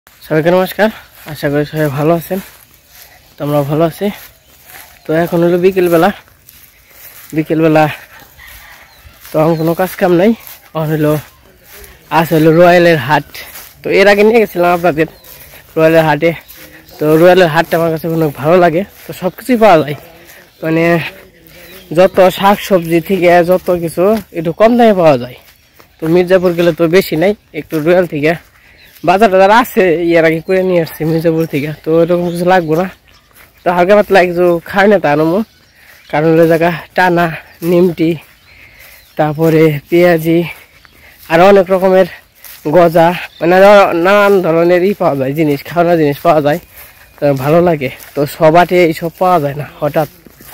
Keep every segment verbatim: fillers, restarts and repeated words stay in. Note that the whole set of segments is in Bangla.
সবাইকে নমস্কার, আশা করি সবাই ভালো আছেন। তোমরা ভালো আছি। তো এখন হলো বিকেলবেলা বিকেলবেলা তো আমার কোনো কাজ কাম নাই। এখন হলো আজ হলো রয়্যালের হাট। তো এর আগে নিয়ে গেছিলাম আপনাদের রয়্যালের হাটে। তো রয়্যালের হাটটা আমার কাছে অনেক ভালো লাগে। তো সব কিছুই পাওয়া যায়, মানে যত শাক সবজি থেকে যত কিছু একটু কম দামে পাওয়া যায়। তো মির্জাপুর গেলে তো বেশি নাই, একটু রয়্যাল থেকে বাজার টাজার আছে, এর আগে করে নিয়ে আসছি মির্জাপুর থেকে। তো এরকম কিছু লাগবো না, তো হালকা পাতলা কিছু খাই না তা আনবো। কারণ ওই জায়গা টানা নিমটি, তারপরে পেঁয়াজি, আর অনেক রকমের গজা, মানে নানান ধরনের ই পাওয়া যায়, জিনিস খাওয়ানোর জিনিস পাওয়া যায়। তো ভালো লাগে। তো সবাটে এইসব পাওয়া যায় না হঠাৎ।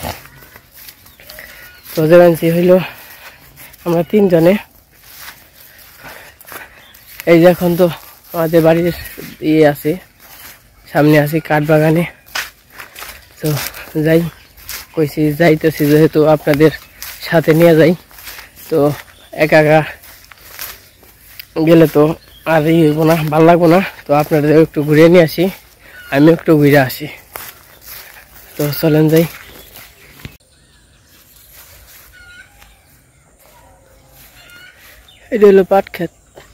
তো যেমনছি হইল আমরা তিনজনে, এই যে এখন তো আমাদের বাড়ির ইয়ে আছে, সামনে আছি কাঠ বাগানে। তো যাই, কইছি যাইতেছি যেহেতু আপনাদের সাথে নিয়ে যাই। তো একা একা গেলে তো আর ই হইব না, ভালো লাগবো না। তো আপনাদের একটু ঘুরে নিয়ে আসি, আমি একটু ঘুরে আসি। তো চলেন যাই। এটা হলো পাট ক্ষেত।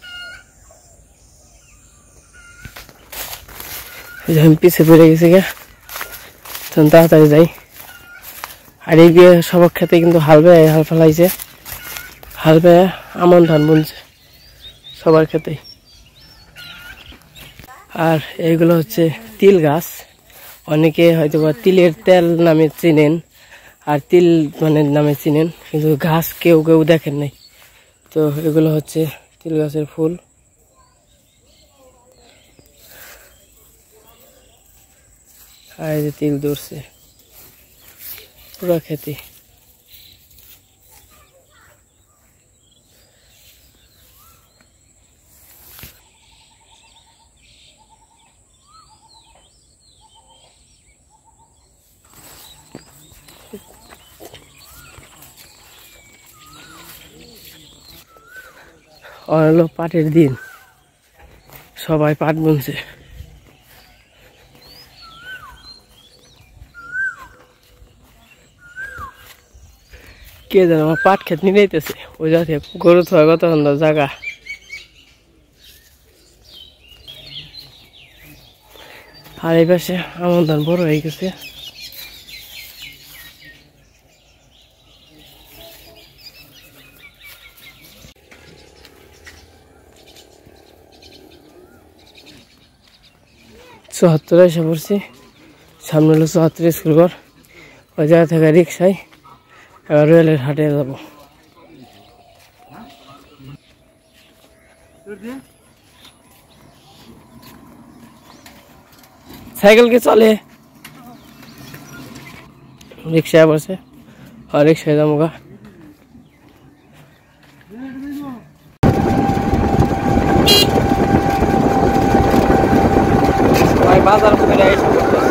আমি পিছিয়ে পড়ে গেছি গা, তখন তাড়াতাড়ি যাই। আর এই গিয়ে সবার ক্ষেতে কিন্তু হাল বেয়ে হাল ফেলাইছে, হাল বেয়ে আমন ধান বুনছে সবার ক্ষেতেই। আর এইগুলো হচ্ছে তিল গাছ। অনেকে হয়তো বা তিলের তেল নামে চিনেন, আর তিল মানে নামে চিনেন, কিন্তু গাছ কেউ কেউ দেখেন নাই। তো এগুলো হচ্ছে তিল গাছের ফুল। আর এই যে তিল ধরছে পুরা খেতে। হলো পাটের দিন, সবাই পাট বুনছে। কে জানে আমার পাট ক্ষেত নিয়ে যাইতেছে, ওই যাতে গরু থয় কত সুন্দর জায়গা। আর এই পাশে আমন ধান বড় হয়ে গেছে। চুয়াত্তরে এসে পড়ছি, সামনে হলো চুয়াত্তর স্কুল ঘর। ওই জায়গা থেকে রিক্সায় এবার রয়্যালের হাটে যাব। সাইকেল কি চলে? রিক্সায় বসে, আর রিক্সায় যাবো গা। বাজার করে এসে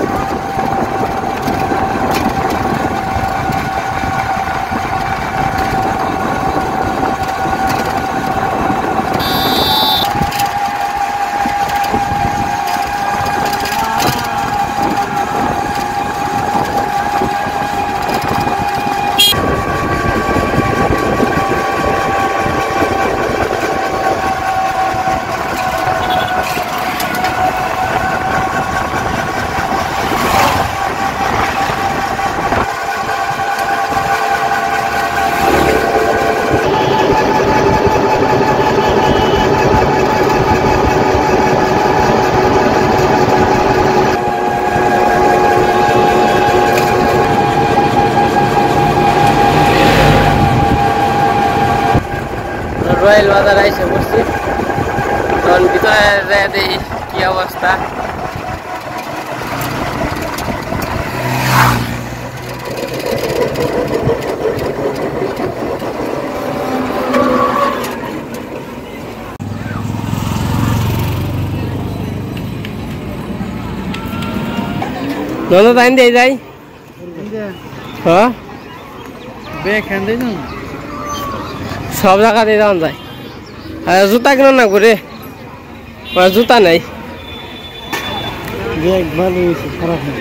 রয়্যাল বাজার এসে পড়ছি। তখন ভিতরে দেখি কি অবস্থা। নন্দা টাইম দিয়ে যাই। হ্যাঁ সব জায়গাতে যাওয়া যায়। জুতা কিনো না ঘুরে, জুতা নাই। দেখ ভালো হয়েছে, খারাপ না।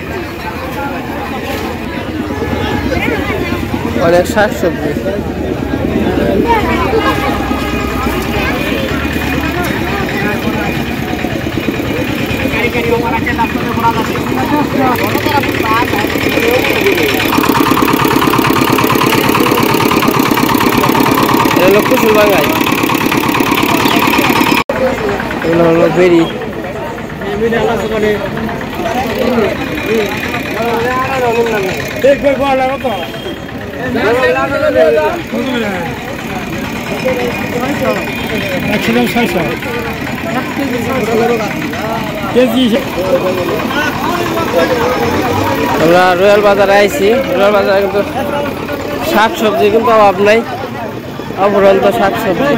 অনেক শাক সবজি। এটা হলো কুসুল বাঙ্গাই, এগুলো হলো বেরি। আমরা রয়্যাল বাজারে আইছি। রয়্যাল বাজারে কিন্তু শাক সবজি কিন্তু অভাব নাই, অপরন্ত শাক সবজি।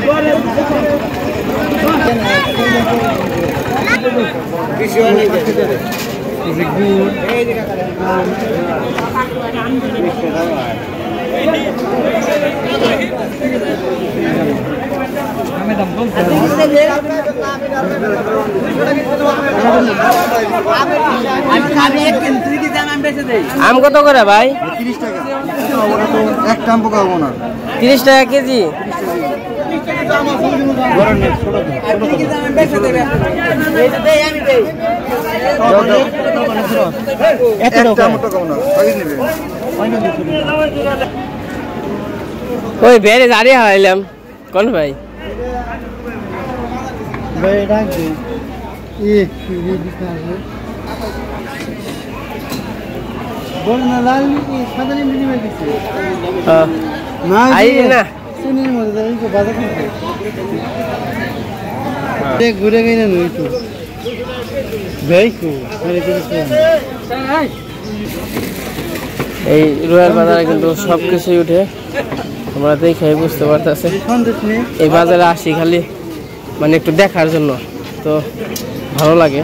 আম কত করে ভাই? তিরিশ টাকা একটা আম পাবো না, তিরিশ টাকা কেজি। ওই বেড়ে দাঁড়িয়ে হারাইলাম কোন ভাই? ঘুরে গেলে নই তো এই রয়্যাল বাজারে কিন্তু সবকিছুই উঠে, তোমরা দেখে বুঝতে পারতেছে। এই বাজারে আসি খালি মানে একটু দেখার জন্য, তো ভালো লাগে।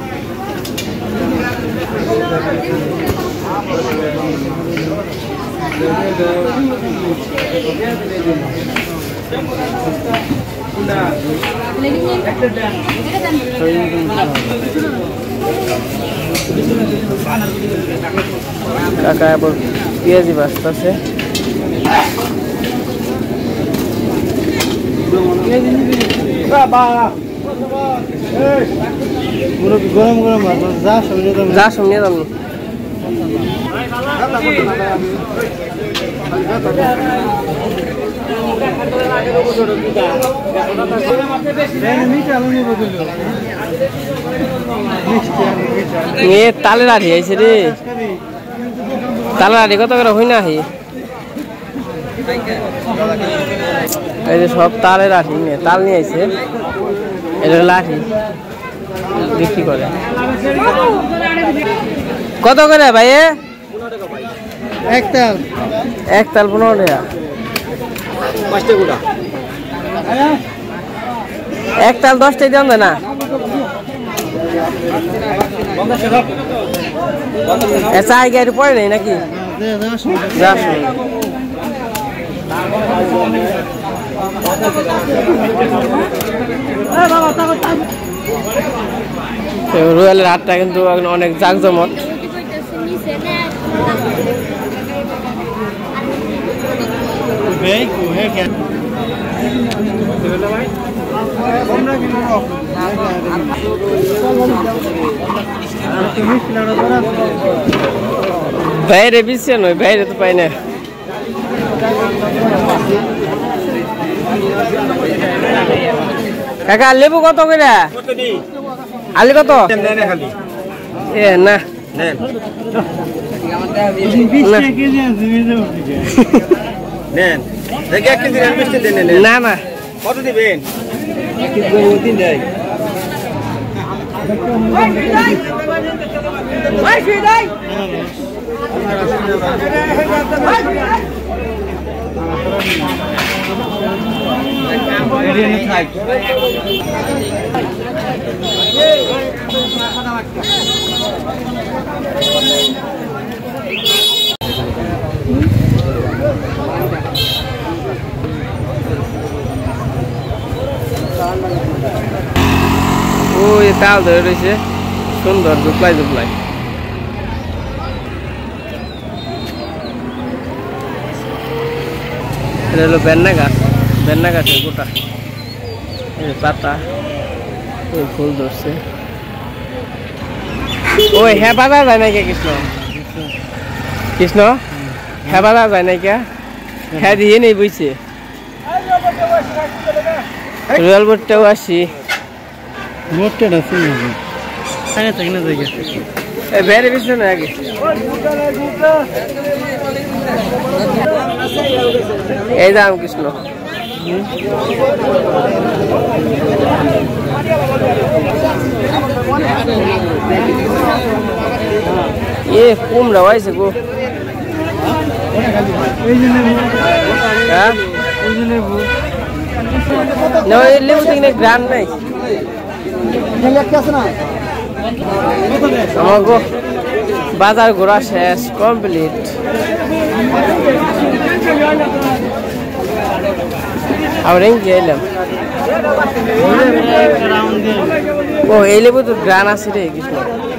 কাকা আবার পেঁয়াজি বাঁচতেছে। গরম গরম যা সঙ্গে যা সঙ্গে দাম তালের আঠি আইছে রে, তালের আঠি কত করে হই না? এই যে সব তালের আঠি নিয়ে তাল নিয়ে আইছে, এটা লাঠি বিক্রি করে। কত করে ভাই? এক তাল এক তাল পনেরো টাকা। এক তাল দশটাই দাম দেয় না? চাই গাড়ি পড়ে নেই নাকি? রয়্যালের হাটটা কিন্তু অনেক জাঁকজমক। বাইরে বিছে নয়, বাইরে তো পাই না। কাকা লেবু কত করে? আলি কত? এ না না না কত দিবেন? ওই তাল ধরে রয়েছে। সুন্দর জুপলাই জুপলাই। এটা হলো বেন্না গাছ, বেন্না গাছের গোটা পাতা ফুল ধরছে। ওই হ্যাঁ বাধা যায় নাকি কৃষ্ণ? কৃষ্ণ হ্যাঁ বাধা যায় নাকি? হ্যাঁ দিয়ে নেই বুঝছে। রয়্যাল বোর্ডটাও আসি বেড়ে বেশি না আগে এই দাম কৃষ্ণ এ কুমড়া হয়েছে গো। লেবু থেকে গ্রান নাই আমার গো। বাজার ঘোরা শেষ কমপ্লিট। আবার কি এলাম। ও এই লেবু তো গ্রান আছে রে কৃষ্ণ।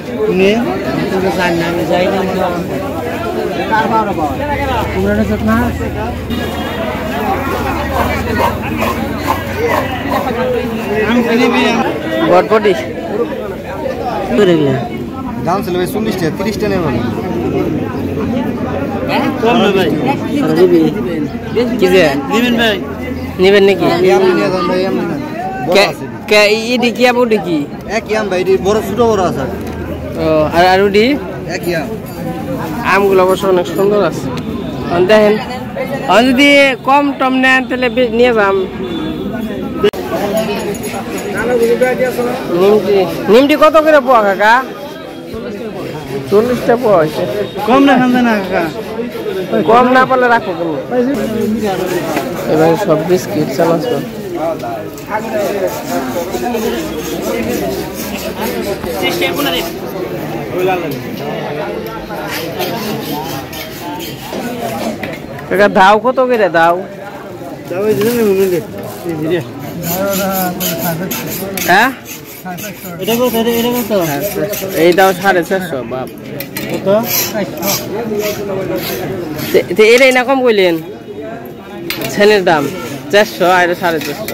বটবটি দাম ছিল চল্লিশ টাকা তিরিশ টাকা নেবেন নিবেন নাকি? ইডি কি আপু ডিকি একই আম ভাই বড় ছোট বড় আছে। ও আর আর উডি একই আম। আমগুলো অবশ্য অনেক সুন্দর আছে। দেখেন যদি কম টম নেন তাহলে নিয়ে যাম। নিমটি নিমটি কত করে পোয়া কাকা? চল্লিশটা পোয়া হয়েছে। কম না খান না কাকা, কম না পারলে রাখো কোনো। এবার সব বিস্কিট চানাচুর কাকা দাও কত করে দাও? হ্যাঁ এই দাও সাড়ে চারশো বাপ। এটাই না কম কইলেন ছেলের দাম চারশো আর সাড়ে চারশো।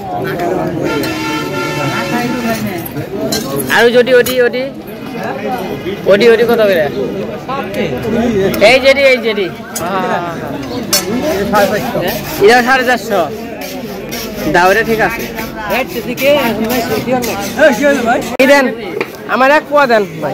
আর যদি ওটি ওটি ওটি ওটি কত করে? এই যেটি এই যেটি এটা সাড়ে চারশো দাওরে ঠিক আছে। দেন আমার এক পোয়া দেন ভাই।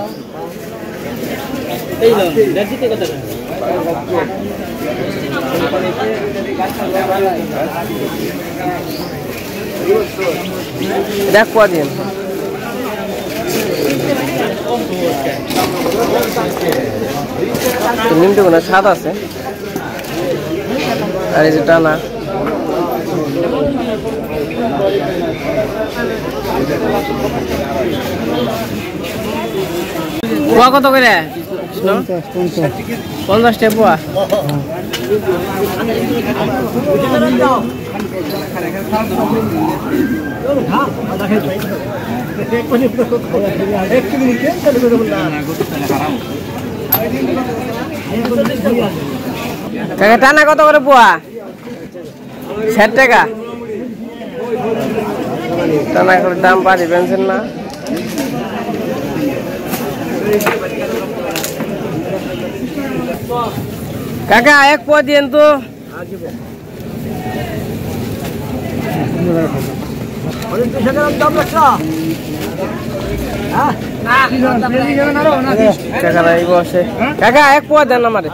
দেখ পোয়া দিন। নিমটি কোনো স্বাদ আছে আর এই যে টানা পোয়া কত করে? পঞ্চাশ টাকা পোয়া। টানা কত করে পোয়া? ষাট টাকা। টানা করে দাম পারি পেনছেন না? কাকা এক পোয়া দিন তো। কাকা এক পোয়া দেন আমারে।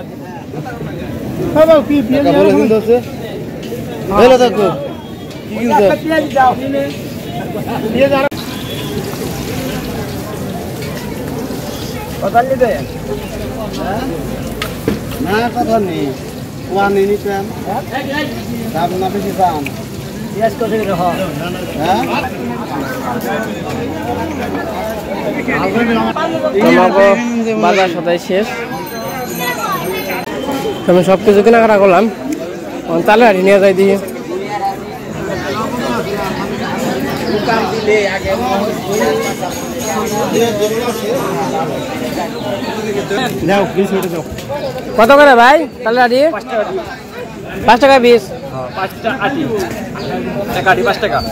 না কথা নেই ওয়ান নিয়ে নিতাম দাম না বেশি দাম বাজার সদাই শেষ। আমি সব কিছু কেনাকাটা করলাম। তাহলে আর নিয়ে যাই দিয়ে যাও বিশ মিনিট যাও কত করে ভাই তাহলে আটি পাঁচ টাকা বিশ পাঁচটা আটি টাকা আটি পাঁচ টাকা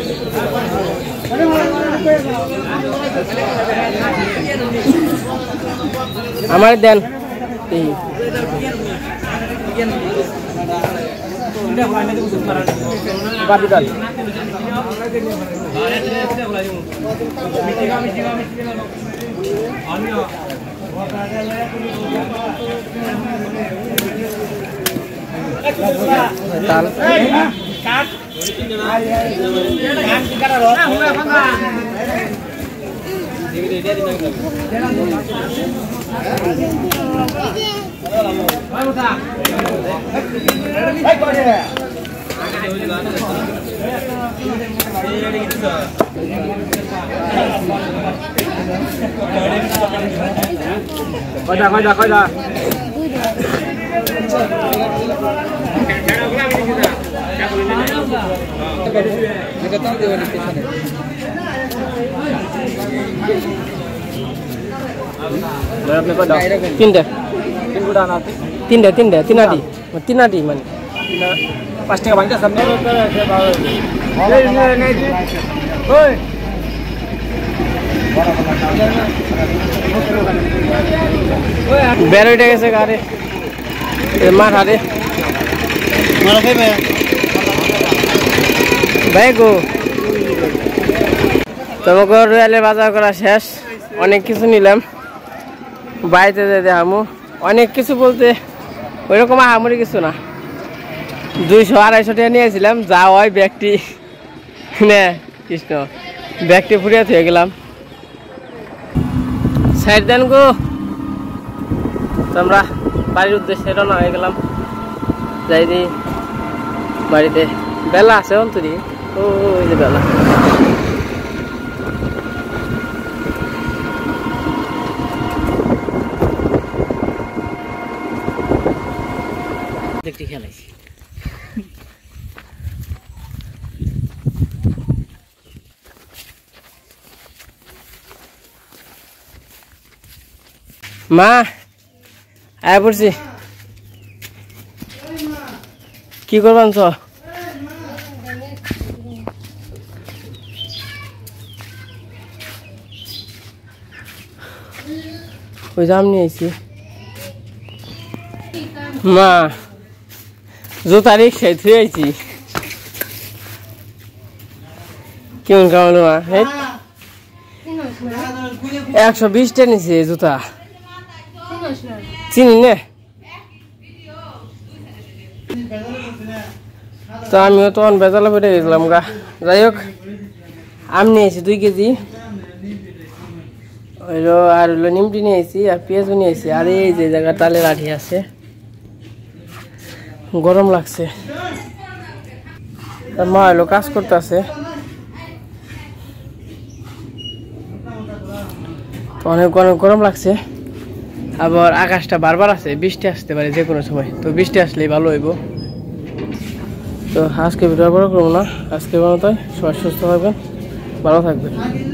আমার দেন এই বাটি ডাল তাল কয়টা কয়টা কয়টা তিনটা তিনটা তিনটা তিনাটি তিনাটি মানে পাঁচ টাকা ভাঙতে সামনে বের হয়ে গেছে গাড়ি মার হারে ভাই গো তোমাকে রয়্যালের বাজার করা শেষ অনেক কিছু নিলাম বাড়িতে যেতে হামু অনেক কিছু বলতে ওইরকম আহামরি কিছু না দুইশো আড়াইশো টাকা নিয়েছিলাম যা হয় ব্যাগটি নে কৃষ্ণ ব্যাগটি ফুরিয়ে থয়ে গেলাম সাইড দেন গো তো আমরা বাড়ির উদ্দেশ্যে রওনা হয়ে গেলাম যাই দি বাড়িতে বেলা আছে অন্তরি ওই যে বেলা দেখতে খেলাইছি মা আয় পড়ছি কি করবান চ ওই জাম নিয়ে আইছি মা জুতা রিক্সায় থুয়ে আইছি কেমন কেমন মা একশো বিশ টা নিছে জুতা চিনি নে তো আমিও তখন বেজালা বেড়ে গেছিলাম গা যাই হোক আম নিয়েছি দুই কেজি হইলো আর হইলো নিমটি নিয়েছি আর পেঁয়াজও নিয়েছি আর এই যে জায়গা তালে লাঠি আছে গরম লাগছে তার মা হইলো কাজ করতেছে অনেক অনেক গরম লাগছে আবার আকাশটা বারবার আছে বৃষ্টি আসতে পারে যে কোনো সময় তো বৃষ্টি আসলেই ভালো হইব তো আজকে ভিডিও বড় করবো না আজকে ভালো তাই সবাই সুস্থ থাকবেন ভালো থাকবেন।